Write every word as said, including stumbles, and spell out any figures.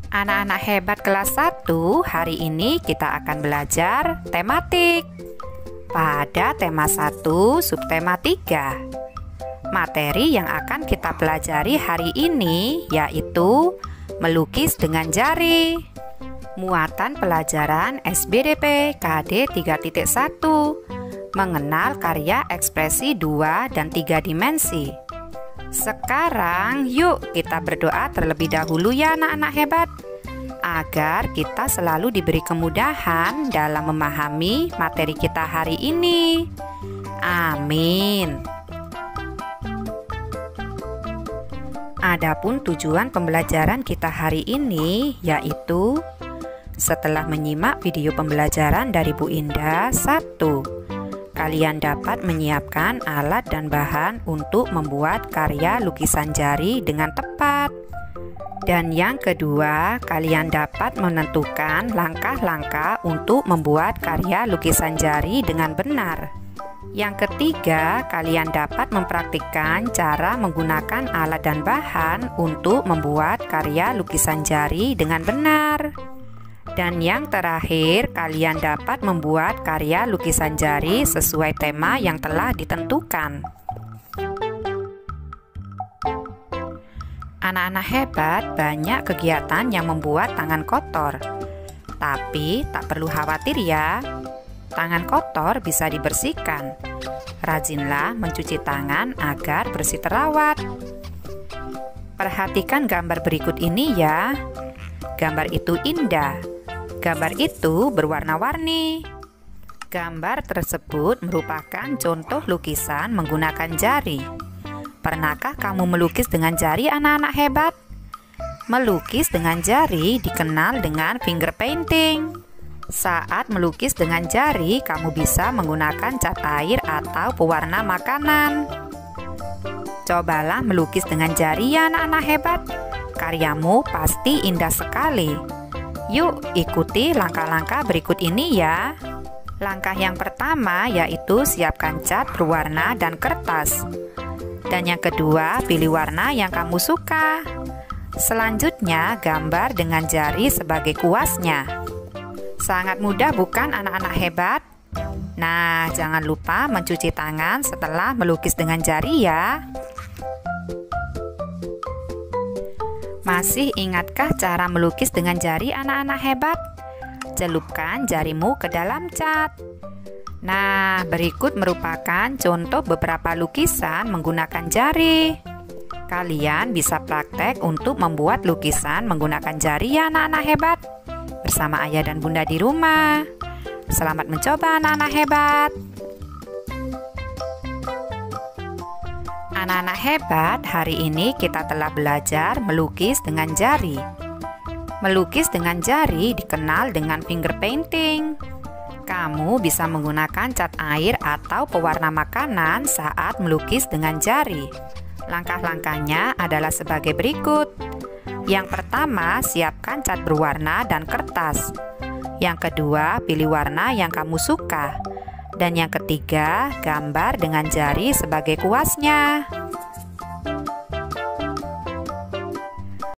Anak-anak hebat kelas satu, hari ini kita akan belajar tematik. Pada tema satu, subtema tiga. Materi yang akan kita pelajari hari ini yaitu melukis dengan jari. Muatan pelajaran S B D P K D tiga titik satu, mengenal karya ekspresi dua dan tiga dimensi. Sekarang yuk kita berdoa terlebih dahulu ya anak-anak hebat, agar kita selalu diberi kemudahan dalam memahami materi kita hari ini. Amin. Adapun tujuan pembelajaran kita hari ini yaitu setelah menyimak video pembelajaran dari Bu Indah, satu, kalian dapat menyiapkan alat dan bahan untuk membuat karya lukisan jari dengan tepat. Dan yang kedua, kalian dapat menentukan langkah-langkah untuk membuat karya lukisan jari dengan benar. Yang ketiga, kalian dapat mempraktikkan cara menggunakan alat dan bahan untuk membuat karya lukisan jari dengan benar. Dan yang terakhir, kalian dapat membuat karya lukisan jari sesuai tema yang telah ditentukan. Anak-anak hebat banyak kegiatan yang membuat tangan kotor. Tapi tak perlu khawatir ya, tangan kotor bisa dibersihkan. Rajinlah mencuci tangan agar bersih terawat. Perhatikan gambar berikut ini ya. Gambar itu indah. Gambar itu berwarna-warni. Gambar tersebut merupakan contoh lukisan menggunakan jari. Pernahkah kamu melukis dengan jari anak-anak hebat? Melukis dengan jari dikenal dengan finger painting. Saat melukis dengan jari, kamu bisa menggunakan cat air atau pewarna makanan. Cobalah melukis dengan jari ya anak-anak hebat. Karyamu pasti indah sekali. Yuk ikuti langkah-langkah berikut ini ya. Langkah yang pertama yaitu siapkan cat berwarna dan kertas. Dan yang kedua, pilih warna yang kamu suka. Selanjutnya, gambar dengan jari sebagai kuasnya. Sangat mudah bukan anak-anak hebat? Nah, jangan lupa mencuci tangan setelah melukis dengan jari ya. Masih ingatkah cara melukis dengan jari anak-anak hebat? Celupkan jarimu ke dalam cat. Nah, berikut merupakan contoh beberapa lukisan menggunakan jari. Kalian bisa praktek untuk membuat lukisan menggunakan jari ya anak-anak hebat, bersama ayah dan bunda di rumah. Selamat mencoba anak-anak hebat. Anak-anak hebat, hari ini kita telah belajar melukis dengan jari. Melukis dengan jari dikenal dengan finger painting. Kamu bisa menggunakan cat air atau pewarna makanan saat melukis dengan jari. Langkah-langkahnya adalah sebagai berikut. Yang pertama, siapkan cat berwarna dan kertas. Yang kedua, pilih warna yang kamu suka. Dan yang ketiga, gambar dengan jari sebagai kuasnya.